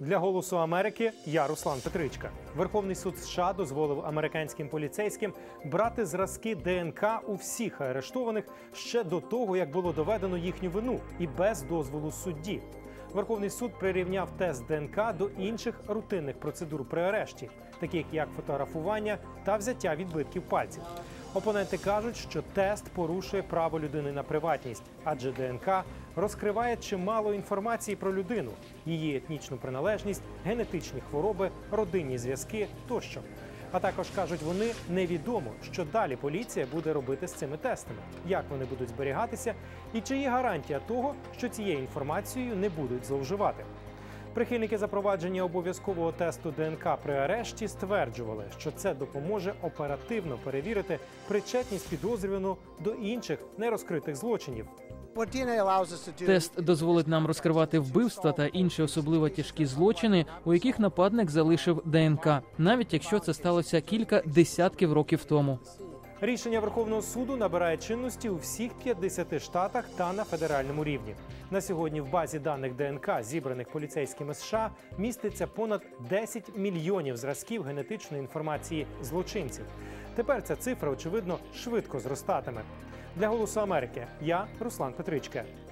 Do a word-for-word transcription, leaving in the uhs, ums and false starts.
Для «Голосу Америки» я Руслан Петричка. Верховний суд США дозволив американським поліцейським брати зразки ДНК у всіх арештованих ще до того, як було доведено їхню вину, і без дозволу судді. Верховний суд прирівняв тест ДНК до інших рутинних процедур при арешті, таких як фотографування та взяття відбитків пальців. Опоненти кажуть, що тест порушує право людини на приватність, адже ДНК розкриває чимало інформації про людину, її етнічну приналежність, генетичні хвороби, родинні зв'язки тощо. А також, кажуть вони, невідомо, що далі поліція буде робити з цими тестами, як вони будуть зберігатися і чи є гарантія того, що цією інформацією не будуть зловживати. Прихильники запровадження обов'язкового тесту ДНК при арешті стверджували, що це допоможе оперативно перевірити причетність підозрюваного до інших нерозкритих злочинів. Тест дозволить нам розкривати вбивства та інші особливо тяжкі злочини, у яких нападник залишив ДНК, навіть якщо це сталося кілька десятків років тому. Рішення Верховного суду набирає чинності у всіх п'ятдесяти штатах та на федеральному рівні. На сьогодні в базі даних ДНК, зібраних поліцейськими США, міститься понад десять мільйонів зразків генетичної інформації злочинців. Тепер ця цифра, очевидно, швидко зростатиме. Для «Голосу Америки» я Руслан Петричка.